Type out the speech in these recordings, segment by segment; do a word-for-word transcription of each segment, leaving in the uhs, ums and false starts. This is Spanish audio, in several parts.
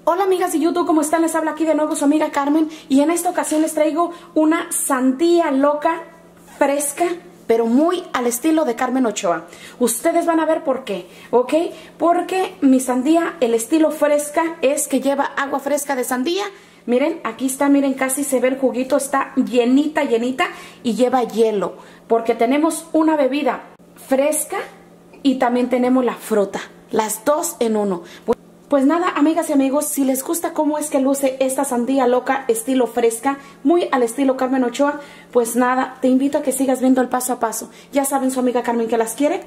Hola amigas de YouTube, ¿cómo están? Les habla aquí de nuevo su amiga Carmen y en esta ocasión les traigo una sandía loca, fresca, pero muy al estilo de Carmen Ochoa. Ustedes van a ver por qué, ¿ok? Porque mi sandía, el estilo fresca, es que lleva agua fresca de sandía. Miren, aquí está, miren, casi se ve el juguito, está llenita, llenita y lleva hielo. Porque tenemos una bebida fresca y también tenemos la fruta, las dos en uno. Pues nada, amigas y amigos, si les gusta cómo es que luce esta sandía loca estilo fresca, muy al estilo Carmen Ochoa, pues nada, te invito a que sigas viendo el paso a paso. Ya saben su amiga Carmen que las quiere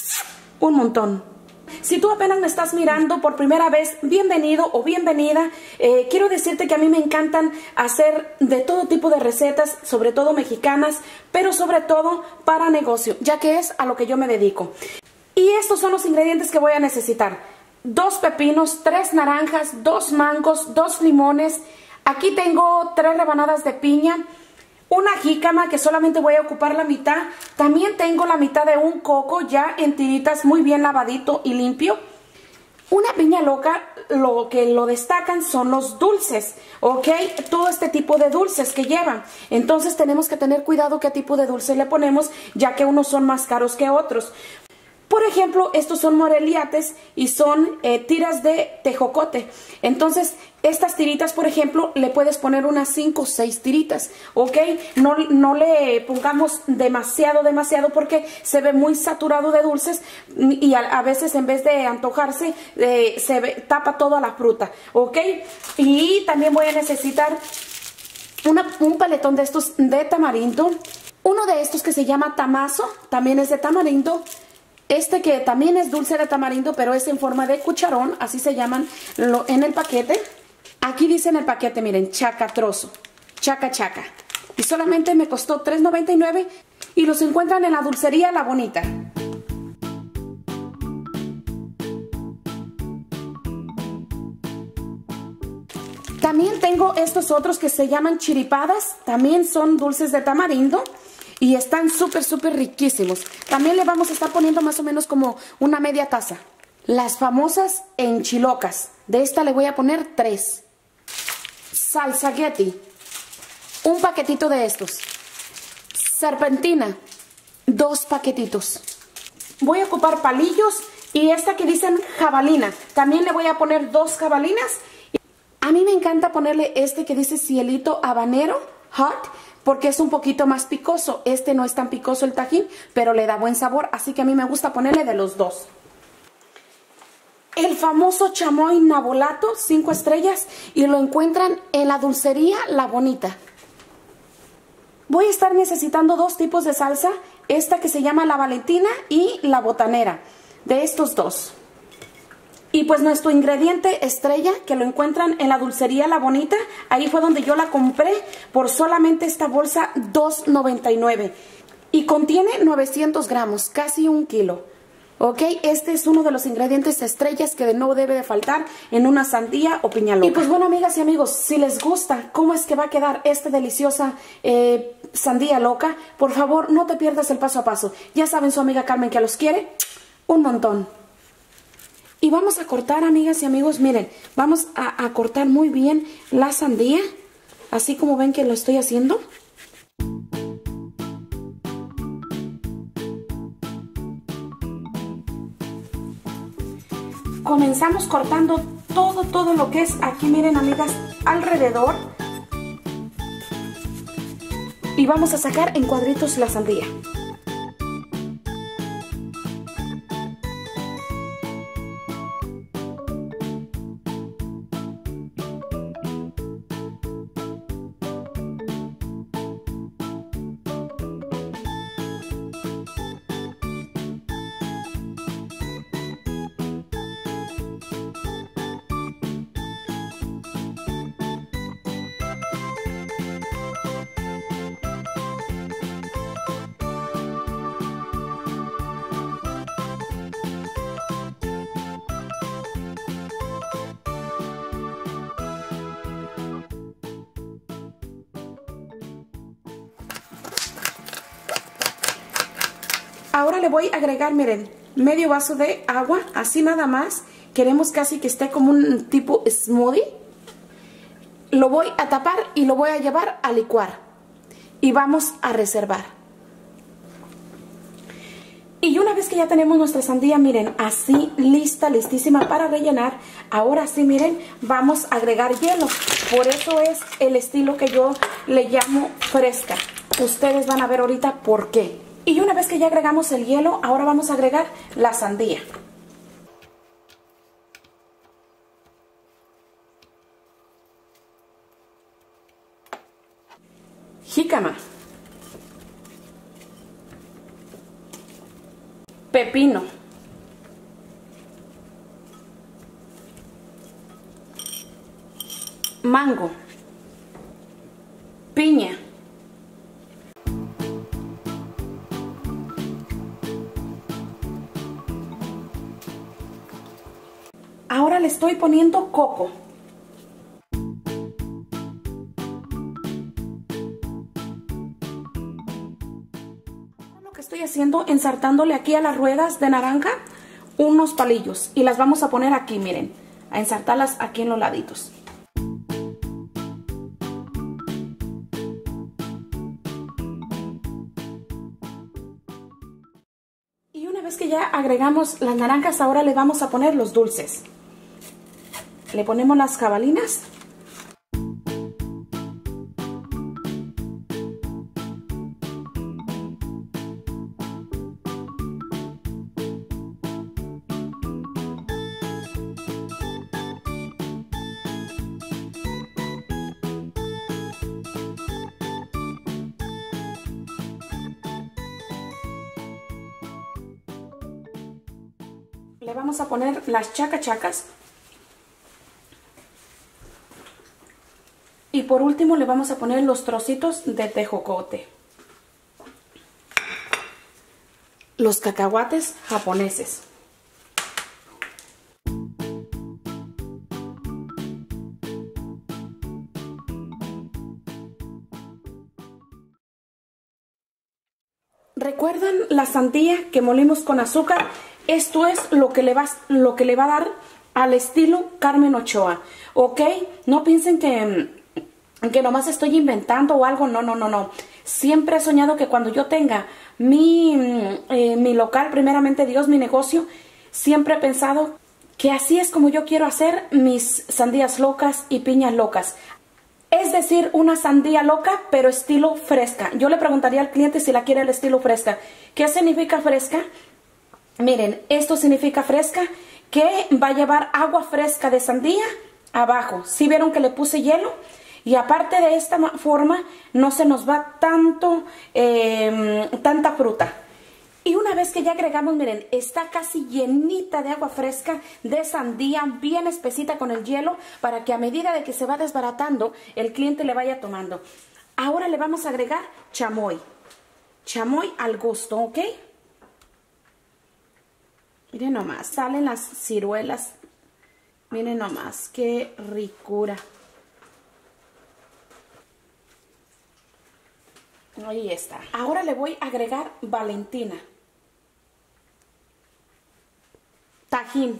un montón. Si tú apenas me estás mirando por primera vez, bienvenido o bienvenida. Eh, quiero decirte que a mí me encantan hacer de todo tipo de recetas, sobre todo mexicanas, pero sobre todo para negocio, ya que es a lo que yo me dedico. Y estos son los ingredientes que voy a necesitar. Dos pepinos, tres naranjas, dos mangos, dos limones. Aquí tengo tres rebanadas de piña, una jícama que solamente voy a ocupar la mitad. También tengo la mitad de un coco ya en tiritas, muy bien lavadito y limpio. Una piña loca, lo que lo destacan son los dulces, ¿ok? Todo este tipo de dulces que llevan. Entonces tenemos que tener cuidado qué tipo de dulce le ponemos, ya que unos son más caros que otros. Por ejemplo, estos son moreliates y son eh, tiras de tejocote. Entonces, estas tiritas, por ejemplo, le puedes poner unas cinco o seis tiritas, ¿ok? No, no le pongamos demasiado, demasiado porque se ve muy saturado de dulces y a, a veces en vez de antojarse, eh, se ve, tapa toda la fruta, ¿ok? Y también voy a necesitar una, un paletón de estos de tamarindo. Uno de estos que se llama tamazo, también es de tamarindo. Este que también es dulce de tamarindo, pero es en forma de cucharón, así se llaman lo, en el paquete. Aquí dice en el paquete, miren, chaca trozo, chaca chaca. Y solamente me costó tres noventa y nueve y los encuentran en la dulcería La Bonita. También tengo estos otros que se llaman chiripadas, también son dulces de tamarindo. Y están súper, súper riquísimos. También le vamos a estar poniendo más o menos como una media taza. Las famosas enchilocas. De esta le voy a poner tres. Salsagueti. Un paquetito de estos. Serpentina. Dos paquetitos. Voy a ocupar palillos y esta que dicen jabalina. También le voy a poner dos jabalinas. A mí me encanta ponerle este que dice cielito habanero, hot, porque es un poquito más picoso. Este no es tan picoso el tajín, pero le da buen sabor, así que a mí me gusta ponerle de los dos. El famoso chamoy nabolato, cinco estrellas, y lo encuentran en la dulcería La Bonita. Voy a estar necesitando dos tipos de salsa, esta que se llama la Valentina y la botanera, de estos dos. Y pues nuestro ingrediente estrella, que lo encuentran en la dulcería La Bonita, ahí fue donde yo la compré por solamente esta bolsa dos noventa y nueve. Y contiene novecientos gramos, casi un kilo. ¿Ok? Este es uno de los ingredientes estrellas que no debe de faltar en una sandía o piña loca. Y pues bueno, amigas y amigos, si les gusta cómo es que va a quedar esta deliciosa eh, sandía loca, por favor no te pierdas el paso a paso. Ya saben su amiga Carmen que los quiere un montón. Y vamos a cortar, amigas y amigos, miren, vamos a, a cortar muy bien la sandía, así como ven que lo estoy haciendo. Comenzamos cortando todo, todo lo que es aquí, miren, amigas, alrededor. Y vamos a sacar en cuadritos la sandía. Ahora le voy a agregar, miren, medio vaso de agua, así nada más. queremos casi que esté como un tipo smoothie. Lo voy a tapar y lo voy a llevar a licuar. Y vamos a reservar. Y una vez que ya tenemos nuestra sandía, miren, así lista, listísima para rellenar, ahora sí, miren, vamos a agregar hielo. Por eso es el estilo que yo le llamo fresca. Ustedes van a ver ahorita por qué. Y una vez que ya agregamos el hielo, ahora vamos a agregar la sandía. Jícama. Pepino. Mango. Piña. Ahora le estoy poniendo coco. Lo que estoy haciendo, ensartándole aquí a las ruedas de naranja unos palillos y las vamos a poner aquí, miren, a ensartarlas aquí en los laditos. Y una vez que ya agregamos las naranjas, ahora le vamos a poner los dulces. Le ponemos las jabalinas. Le vamos a poner las chacachacas. Y por último le vamos a poner los trocitos de tejocote. Los cacahuates japoneses. ¿Recuerdan la sandía que molimos con azúcar? Esto es lo que le va, lo que le va a dar al estilo Carmen Ochoa, ¿ok? No piensen que... que nomás estoy inventando o algo, no, no, no, no. Siempre he soñado que cuando yo tenga mi, eh, mi local, primeramente Dios, mi negocio, siempre he pensado que así es como yo quiero hacer mis sandías locas y piñas locas. Es decir, una sandía loca, pero estilo fresca. Yo le preguntaría al cliente si la quiere el estilo fresca. ¿Qué significa fresca? Miren, esto significa fresca, que va a llevar agua fresca de sandía abajo. ¿Sí vieron que le puse hielo? Y aparte de esta forma no se nos va tanto, eh, tanta fruta. Y una vez que ya agregamos, miren, está casi llenita de agua fresca de sandía, bien espesita con el hielo, para que a medida de que se va desbaratando, el cliente le vaya tomando. Ahora le vamos a agregar chamoy. Chamoy al gusto, ¿ok? Miren nomás, salen las ciruelas. Miren nomás, qué ricura. Ahí está. Ahora le voy a agregar Valentina. Tajín.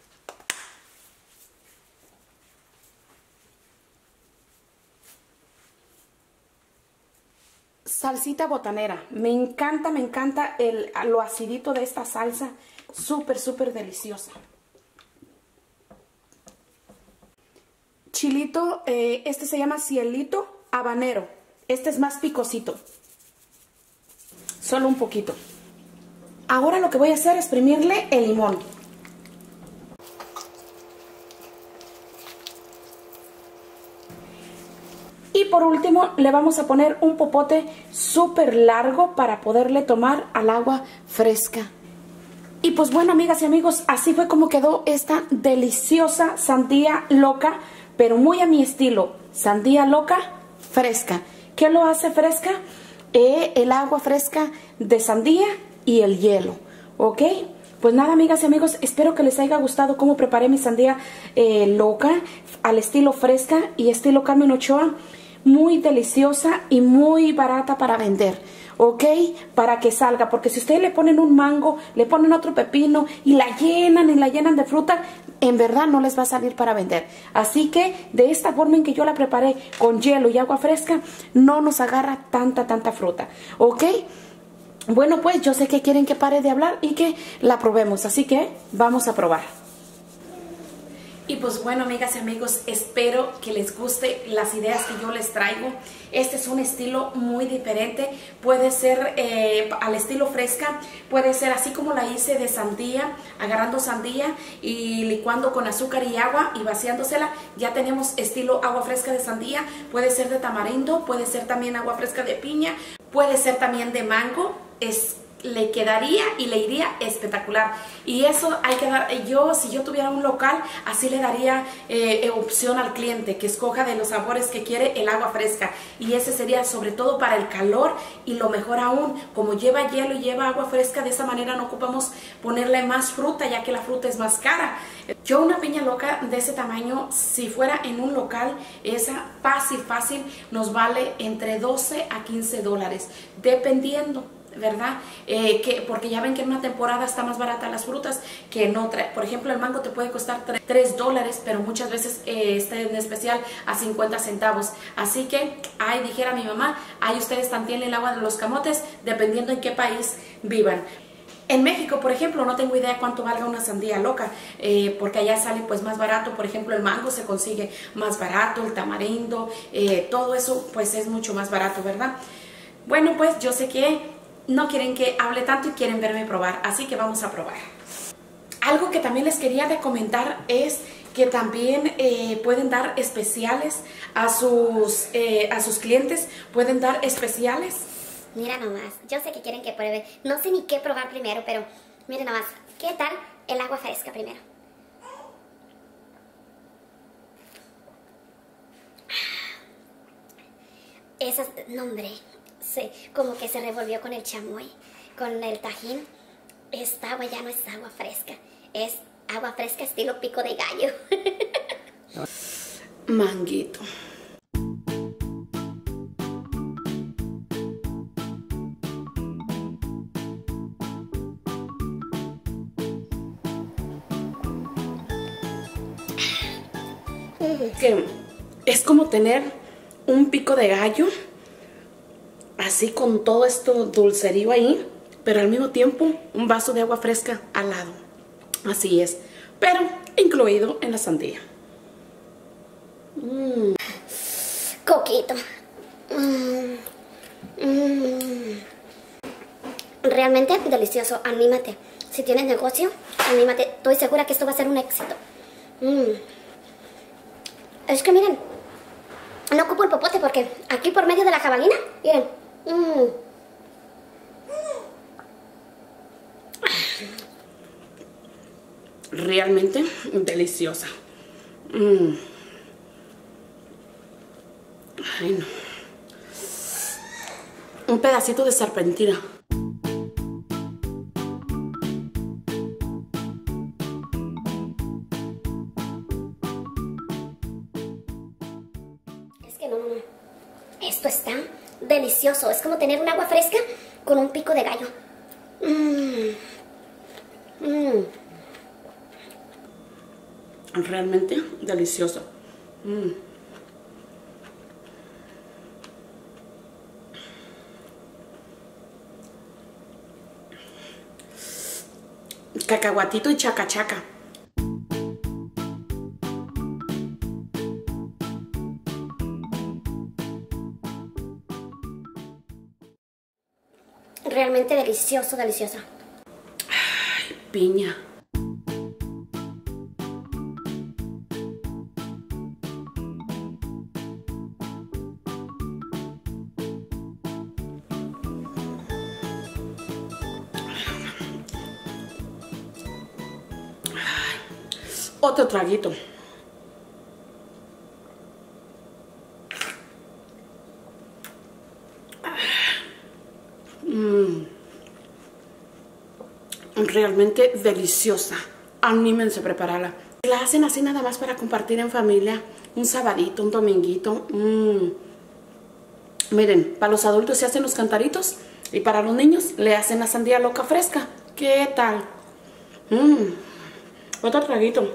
Salsita botanera. Me encanta, me encanta el, lo acidito de esta salsa. Súper, súper deliciosa. Chilito, eh, este se llama cielito habanero. Este es más picosito. Solo un poquito. Ahora lo que voy a hacer es exprimirle el limón. Y por último le vamos a poner un popote súper largo para poderle tomar al agua fresca. Y pues bueno, amigas y amigos, así fue como quedó esta deliciosa sandía loca, pero muy a mi estilo. Sandía loca fresca. ¿Qué lo hace fresca? Eh, el agua fresca de sandía y el hielo, ¿ok? Pues nada, amigas y amigos, espero que les haya gustado cómo preparé mi sandía eh, loca al estilo fresca y estilo Carmen Ochoa. Muy deliciosa y muy barata para vender, ¿ok? Para que salga, porque si ustedes le ponen un mango, le ponen otro pepino y la llenan y la llenan de fruta, en verdad no les va a salir para vender. Así que de esta forma en que yo la preparé con hielo y agua fresca, no nos agarra tanta, tanta fruta, ¿ok? Bueno, pues yo sé que quieren que pare de hablar y que la probemos, así que vamos a probar. Y pues bueno, amigas y amigos, espero que les guste las ideas que yo les traigo. Este es un estilo muy diferente, puede ser eh, al estilo fresca, puede ser así como la hice de sandía, agarrando sandía y licuando con azúcar y agua y vaciándosela. Ya tenemos estilo agua fresca de sandía, puede ser de tamarindo, puede ser también agua fresca de piña, puede ser también de mango. Es le quedaría y le iría espectacular. Y eso hay que dar, yo si yo tuviera un local, así le daría eh, opción al cliente que escoja de los sabores que quiere el agua fresca, y ese sería sobre todo para el calor. Y lo mejor aún, como lleva hielo y lleva agua fresca, de esa manera no ocupamos ponerle más fruta, ya que la fruta es más cara. Yo una piña loca de ese tamaño, si fuera en un local, esa fácil fácil nos vale entre doce a quince dólares, dependiendo, ¿verdad? Eh, que, porque ya ven que en una temporada está más barata las frutas que en otra. Por ejemplo, el mango te puede costar tres dólares, pero muchas veces eh, está en especial a cincuenta centavos. Así que, ahí dijera mi mamá, ahí ustedes también el agua de los camotes, dependiendo en qué país vivan. En México, por ejemplo, no tengo idea cuánto valga una sandía loca, eh, porque allá sale pues más barato. Por ejemplo, el mango se consigue más barato, el tamarindo, eh, todo eso pues es mucho más barato, ¿verdad? Bueno, pues yo sé que no quieren que hable tanto y quieren verme probar, así que vamos a probar. Algo que también les quería de comentar es que también eh, pueden dar especiales a sus, eh, a sus clientes, pueden dar especiales. Mira nomás, yo sé que quieren que pruebe, no sé ni qué probar primero, pero miren nomás, ¿qué tal el agua fresca primero? Esas, no hombre, sí, como que se revolvió con el chamoy, con el tajín. Esta agua ya no es agua fresca, es agua fresca estilo pico de gallo. Manguito. Que es como tener un pico de gallo, así con todo esto dulcerío ahí, pero al mismo tiempo un vaso de agua fresca al lado. Así es, pero incluido en la sandía. Mm. Coquito. Mm. Mm. Realmente delicioso, anímate. Si tienes negocio, anímate. Estoy segura que esto va a ser un éxito. Mm. Es que miren, no ocupo el popote porque aquí por medio de la jabalina, miren. Mm. Realmente deliciosa. Mm. Ay, no. Un pedacito de serpentina. No, no, no. Esto está delicioso. Es como tener un agua fresca con un pico de gallo. Mmm. Mmm. Realmente delicioso. Mm. Cacahuatito y chacachaca. Realmente delicioso, delicioso. Ay, piña. Ay, otro traguito. Mm. Realmente deliciosa. Anímense a prepararla. La hacen así nada más para compartir en familia, un sabadito, un dominguito. Mm. Miren, para los adultos se hacen los cantaritos, Y para los niños le hacen la sandía loca fresca. ¿Qué tal? Mmm, otro traguito.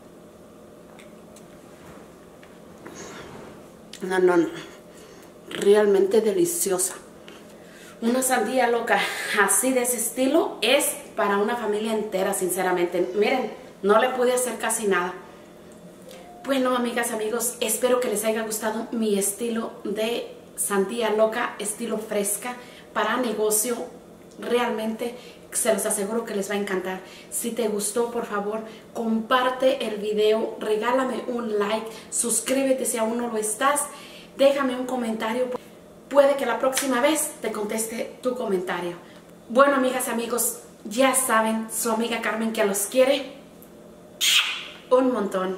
No, no, no. Realmente deliciosa. Una sandía loca así de ese estilo es para una familia entera, sinceramente. Miren, no le pude hacer casi nada. Bueno, amigas, amigos, espero que les haya gustado mi estilo de sandía loca, estilo fresca, para negocio. Realmente se los aseguro que les va a encantar. Si te gustó, por favor, comparte el video, regálame un like, suscríbete si aún no lo estás, déjame un comentario. Puede que la próxima vez te conteste tu comentario. Bueno, amigas, amigos, ya saben, su amiga Carmen, que los quiere un montón.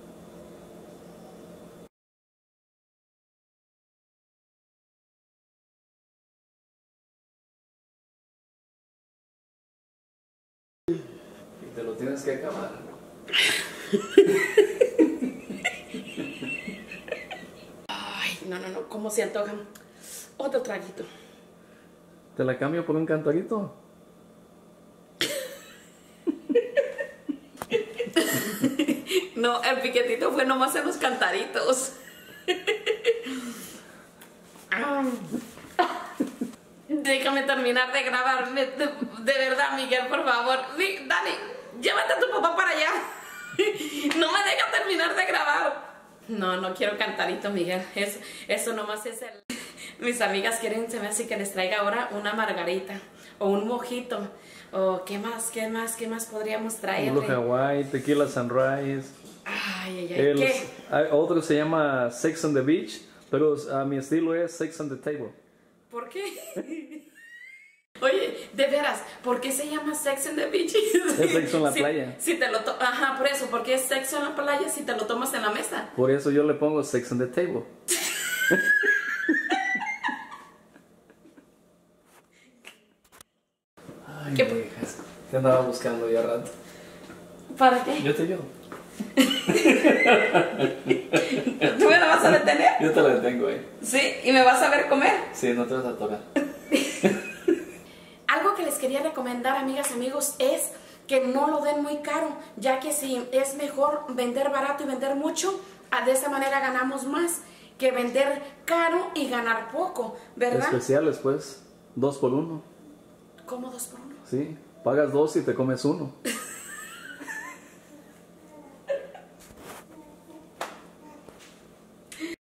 Y te lo tienes que acabar. Ay, no, no, no, ¿cómo se antojan? Otro traguito. ¿Te la cambio por un cantarito? No, el piquetito fue nomás en los cantaritos. Déjame terminar de grabar. De, de, de verdad, Miguel, por favor. Dani, llévate a tu papá para allá. No me deja terminar de grabar. No, no quiero cantarito, Miguel. Eso, eso nomás es el... Mis amigas quieren, se me hace que les traiga ahora una margarita o un mojito. O qué más, qué más, qué más podríamos traerle. Blue Hawaii, Tequila Sunrise. Ay, ay, ay. El, ¿Qué? hay otro se llama Sex on the Beach, pero uh, mi estilo es Sex on the Table. ¿Por qué? Oye, de veras, ¿por qué se llama Sex on the Beach? Es sexo en la si, playa. Si te lo to Ajá, por eso, porque es sexo en la playa si te lo tomas en la mesa. Por eso yo le pongo Sex on the Table. Ay, ¿Qué? hijas, te andaba buscando ya rato. ¿Para qué? Yo te ayudo. ¿Tú me la vas a detener? Yo te la detengo ahí. Sí, ¿y me vas a ver comer? Sí, no te vas a tocar. Algo que les quería recomendar, amigas, amigos, es que no lo den muy caro, ya que si es mejor vender barato y vender mucho, de esa manera ganamos más que vender caro y ganar poco, ¿verdad? Especiales, pues, dos por uno. ¿Cómo dos por uno? Sí, pagas dos y te comes uno.